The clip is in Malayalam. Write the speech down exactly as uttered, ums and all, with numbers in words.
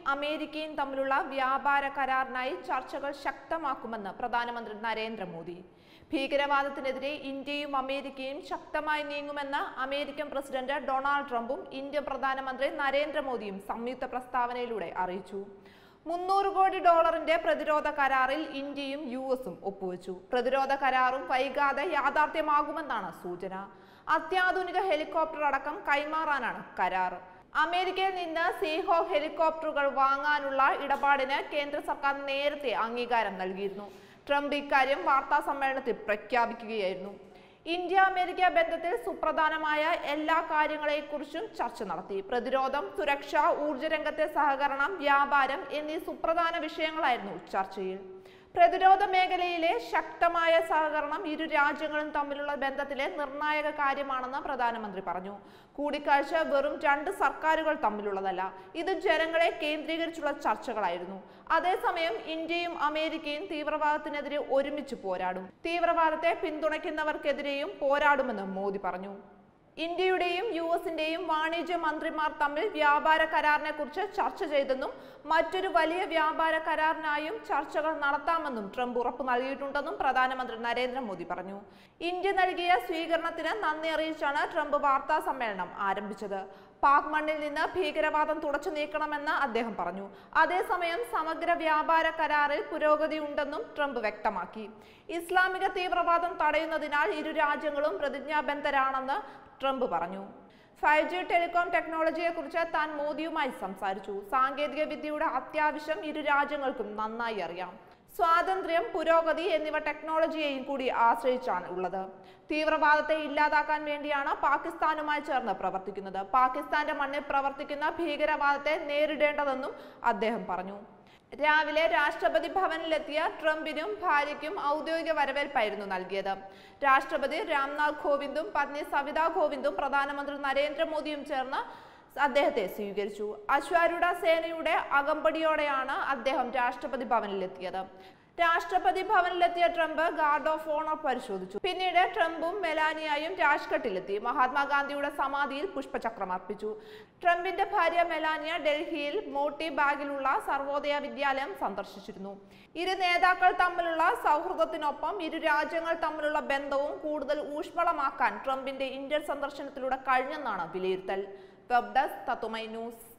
അമേരിക്കയും തമ്മിലുള്ള വ്യാപാര കരാറിനായി ചർച്ചകൾ ശക്തമാക്കുമെന്ന് പ്രധാനമന്ത്രി നരേന്ദ്രമോദി. ഭീകരവാദത്തിനെതിരെ ഇന്ത്യയും അമേരിക്കയും ശക്തമായി നീങ്ങുമെന്ന് അമേരിക്കൻ പ്രസിഡന്റ് ഡൊണാൾഡ് ട്രംപും ഇന്ത്യൻ പ്രധാനമന്ത്രി നരേന്ദ്രമോദിയും സംയുക്ത പ്രസ്താവനയിലൂടെ അറിയിച്ചു. മുന്നൂറ് കോടി ഡോളറിന്റെ പ്രതിരോധ കരാറിൽ ഇന്ത്യയും യു എസും ഒപ്പുവെച്ചു. പ്രതിരോധ കരാറും വൈകാതെ യാഥാർത്ഥ്യമാകുമെന്നാണ് സൂചന. അത്യാധുനിക ഹെലികോപ്റ്റർ അടക്കം കൈമാറാനാണ് കരാർ. അമേരിക്കയിൽ നിന്ന് സീഹോക്ക് ഹെലികോപ്റ്ററുകൾ വാങ്ങാനുള്ള ഇടപാടിന് കേന്ദ്ര സർക്കാർ നേരത്തെ അംഗീകാരം നൽകിയിരുന്നു. ട്രംപ് ഇക്കാര്യം വാർത്താ സമ്മേളനത്തിൽ പ്രഖ്യാപിക്കുകയായിരുന്നു. ഇന്ത്യ അമേരിക്ക ബന്ധത്തിൽ സുപ്രധാനമായ എല്ലാ കാര്യങ്ങളെക്കുറിച്ചും ചർച്ച നടത്തി. പ്രതിരോധം, സുരക്ഷ, ഊർജ്ജ രംഗത്തെ സഹകരണം, വ്യാപാരം എന്നീ സുപ്രധാന വിഷയങ്ങളായിരുന്നു ചർച്ചയിൽ. പ്രതിരോധ മേഖലയിലെ ശക്തമായ സഹകരണം ഇരു രാജ്യങ്ങളും തമ്മിലുള്ള ബന്ധത്തിലെ നിർണായക കാര്യമാണെന്ന് പ്രധാനമന്ത്രി പറഞ്ഞു. കൂടിക്കാഴ്ച വെറും രണ്ട് സർക്കാരുകൾ തമ്മിലുള്ളതല്ല, ഇത് ജനങ്ങളെ കേന്ദ്രീകരിച്ചുള്ള ചർച്ചകളായിരുന്നു. അതേസമയം ഇന്ത്യയും അമേരിക്കയും തീവ്രവാദത്തിനെതിരെ ഒരുമിച്ച് പോരാടും. തീവ്രവാദത്തെ പിന്തുണയ്ക്കുന്നവർക്കെതിരെയും പോരാടുമെന്ന് മോദി പറഞ്ഞു. ഇന്ത്യയുടെയും യു എസിന്റെയും വാണിജ്യ മന്ത്രിമാർ തമ്മിൽ വ്യാപാര കരാറിനെ കുറിച്ച് ചർച്ച ചെയ്തെന്നും മറ്റൊരു വലിയ വ്യാപാര കരാറിനായും ചർച്ചകൾ നടത്താമെന്നും ട്രംപ് ഉറപ്പു നൽകിയിട്ടുണ്ടെന്നും പ്രധാനമന്ത്രി നരേന്ദ്രമോദി പറഞ്ഞു. ഇന്ത്യ നൽകിയ സ്വീകരണത്തിന് നന്ദി അറിയിച്ചാണ് ട്രംപ് വാർത്താ സമ്മേളനം ആരംഭിച്ചത്. പാക് മണ്ണിൽ നിന്ന് ഭീകരവാദം തുടച്ചു നീക്കണമെന്ന് അദ്ദേഹം പറഞ്ഞു. അതേസമയം സമഗ്ര വ്യാപാര കരാറിൽ പുരോഗതി ഉണ്ടെന്നും ട്രംപ് വ്യക്തമാക്കി. ഇസ്ലാമിക തീവ്രവാദം തടയുന്നതിനാൽ ഇരു രാജ്യങ്ങളും പ്രതിജ്ഞാബദ്ധരാണെന്ന് ട്രംപ് പറഞ്ഞു. ഫൈവ് ജി ടെലികോം ടെക്നോളജിയെ കുറിച്ച് താൻ മോദിയുമായി സംസാരിച്ചു. സാങ്കേതിക വിദ്യയുടെ അത്യാവശ്യം ഇരു രാജ്യങ്ങൾക്കും നന്നായി അറിയാം. സ്വാതന്ത്ര്യം, പുരോഗതി എന്നിവ ടെക്നോളജിയെയും കൂടി ആശ്രയിച്ചാണ് ഉള്ളത്. തീവ്രവാദത്തെ ഇല്ലാതാക്കാൻ വേണ്ടിയാണ് പാകിസ്ഥാനുമായി ചേർന്ന് പ്രവർത്തിക്കുന്നത്. പാകിസ്ഥാന്റെ മണ്ണിൽ പ്രവർത്തിക്കുന്ന ഭീകരവാദത്തെ നേരിടേണ്ടതെന്നും അദ്ദേഹം പറഞ്ഞു. രാവിലെ രാഷ്ട്രപതി ഭവനിലെത്തിയ ട്രംപിനും ഭാര്യയ്ക്കും ഔദ്യോഗിക വരവേൽപ്പായിരുന്നു നൽകിയത്. രാഷ്ട്രപതി രാംനാഥ് കോവിന്ദും പത്നി സവിത കോവിന്ദും പ്രധാനമന്ത്രി നരേന്ദ്രമോദിയും ചേർന്ന് അദ്ദേഹത്തെ സ്വീകരിച്ചു. അശ്വാരൂഢ സേനയുടെ അകമ്പടിയോടെയാണ് അദ്ദേഹം രാഷ്ട്രപതി ഭവനിലെത്തിയത്. രാഷ്ട്രപതി ഭവനിലെത്തിയ ട്രംപ് ഗാർഡ് ഓഫ് ഓണർ പരിശോധിച്ചു. പിന്നീട് ട്രംപും മെലാനിയയും രാജ്ഘട്ടിലെത്തി മഹാത്മാഗാന്ധിയുടെ സമാധിയിൽ പുഷ്പചക്രം അർപ്പിച്ചു. ട്രംപിന്റെ ഭാര്യ മെലാനിയ ഡൽഹിയിൽ മോട്ടി ബാഗിലുള്ള സർവോദയ വിദ്യാലയം സന്ദർശിച്ചിരുന്നു. ഇരു നേതാക്കൾ തമ്മിലുള്ള സൗഹൃദത്തിനൊപ്പം ഇരു രാജ്യങ്ങൾ തമ്മിലുള്ള ബന്ധവും കൂടുതൽ ഊഷ്മളമാക്കാൻ ട്രംപിന്റെ ഇന്ത്യൻ സന്ദർശനത്തിലൂടെ കഴിഞ്ഞെന്നാണ് വിലയിരുത്തൽ. Web desk Tatwamayi news.